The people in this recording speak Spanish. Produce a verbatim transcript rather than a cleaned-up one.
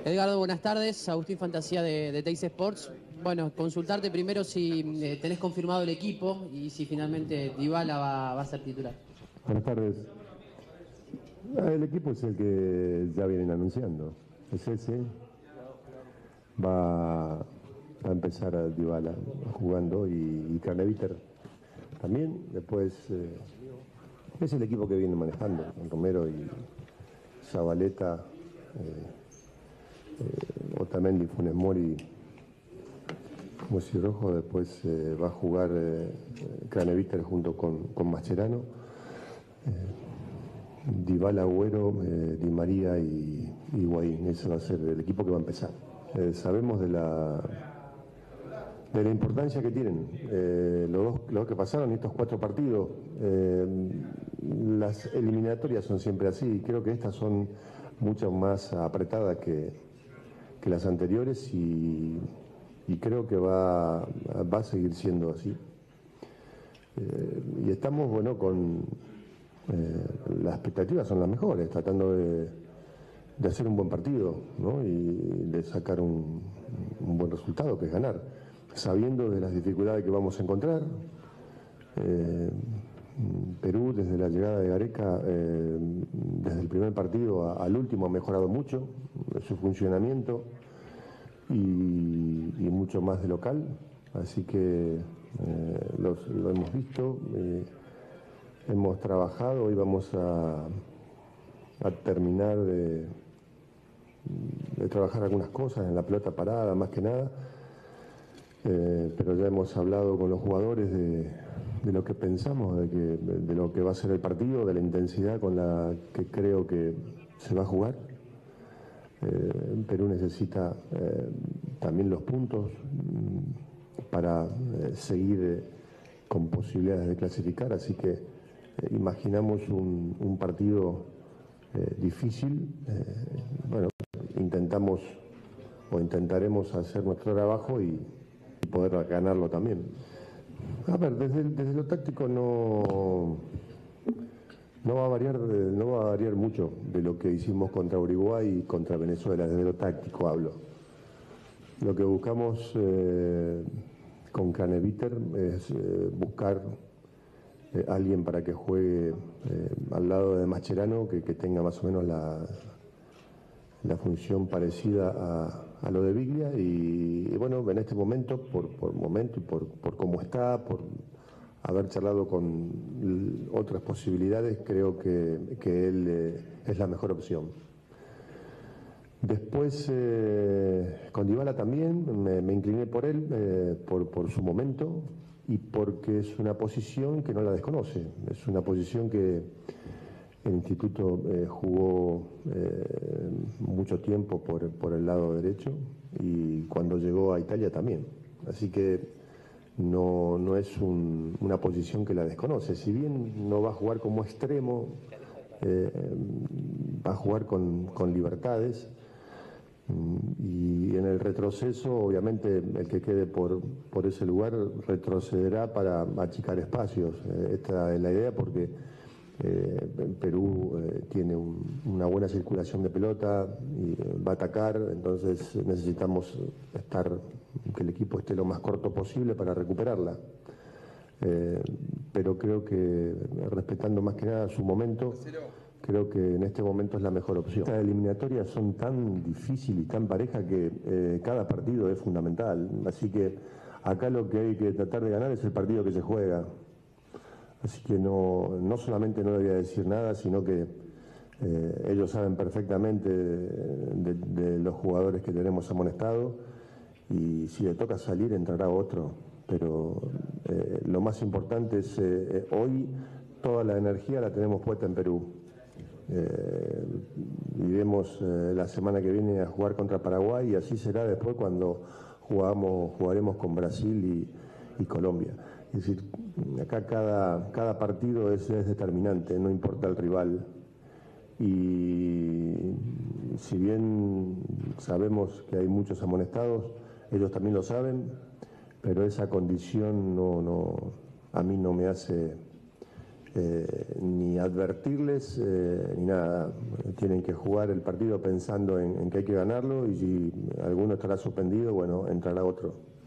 Edgardo, buenas tardes. Agustín Fantasía de, de Teis Sports. Bueno, consultarte primero si eh, tenés confirmado el equipo y si finalmente Dybala va, va a ser titular. Buenas tardes. El equipo es el que ya vienen anunciando. Es ese. Va a empezar a Dybala jugando y, y Craneviter también. Después eh, es el equipo que viene manejando. Romero y Zabaleta, eh, eh, Otamendi, Funes Mori, como si Rojo. Después eh, va a jugar eh, Craneviter junto con, con Mascherano. Eh, Dybala, Agüero, eh, Di María y Higuaín. Ese va a ser el equipo que va a empezar. Eh, sabemos de la de la importancia que tienen eh, los dos los que pasaron estos cuatro partidos. Eh, las eliminatorias son siempre así. Creo que estas son mucho más apretadas que, que las anteriores y, y creo que va, va a seguir siendo así. Eh, y estamos, bueno, con eh, las expectativas son las mejores, tratando de, de hacer un buen partido, ¿no? Y de sacar un, un buen resultado, que es ganar, sabiendo de las dificultades que vamos a encontrar. Eh, Perú, desde la llegada de Gareca, eh, desde el primer partido a, al último, ha mejorado mucho su funcionamiento y, y mucho más de local, así que eh, los, lo hemos visto, eh, hemos trabajado. Hoy vamos a, a terminar de, de trabajar algunas cosas en la pelota parada, más que nada, eh, pero ya hemos hablado con los jugadores de, de lo que pensamos, de, que, de, de lo que va a ser el partido, de la intensidad con la que creo que se va a jugar. Eh, Perú necesita eh, también los puntos para eh, seguir eh, con posibilidades de clasificar, así que eh, imaginamos un, un partido eh, difícil. Eh, bueno, intentamos o intentaremos hacer nuestro trabajo y, y poder ganarlo también. A ver, desde, desde lo táctico no, no va a variar, no va a variar mucho de lo que hicimos contra Uruguay y contra Venezuela. Desde lo táctico hablo. Lo que buscamos eh, con Craneviter es eh, buscar eh, alguien para que juegue eh, al lado de Mascherano, que, que tenga más o menos la, la función parecida a, a lo de Biglia. Y, y bueno, en este momento, por, por momento y por, por cómo está, por haber charlado con otras posibilidades, creo que, que él eh, es la mejor opción. Después, eh, con Dybala también me, me incliné por él, eh, por, por su momento y porque es una posición que no la desconoce. Es una posición que el instituto eh, jugó eh, mucho tiempo por, por el lado derecho y cuando llegó a Italia también. Así que no, no es un, una posición que la desconoce. Si bien no va a jugar como extremo, eh, va a jugar con, con libertades. Y en el retroceso, obviamente, el que quede por, por ese lugar retrocederá para achicar espacios. Eh, esta es la idea, porque eh, Perú eh, tiene un, una buena circulación de pelota y eh, va a atacar, entonces necesitamos estar, que el equipo esté lo más corto posible para recuperarla. Eh, pero creo que, respetando más que nada su momento, creo que en este momento es la mejor opción. Estas eliminatorias son tan difíciles y tan parejas que eh, cada partido es fundamental. Así que acá lo que hay que tratar de ganar es el partido que se juega. Así que no, no solamente no le voy a decir nada, sino que eh, ellos saben perfectamente de, de, de los jugadores que tenemos amonestados y si le toca salir entrará otro. Pero eh, lo más importante es eh, hoy toda la energía la tenemos puesta en Perú. Eh, iremos eh, la semana que viene a jugar contra Paraguay y así será después cuando jugamos, jugaremos con Brasil y, y Colombia. Es decir, acá cada, cada partido es, es determinante, no importa el rival. Y si bien sabemos que hay muchos amonestados, ellos también lo saben, pero esa condición no, no, a mí no me hace eh, ni advertirles eh, ni nada. Tienen que jugar el partido pensando en, en que hay que ganarlo, y si alguno estará suspendido, bueno, entrará otro.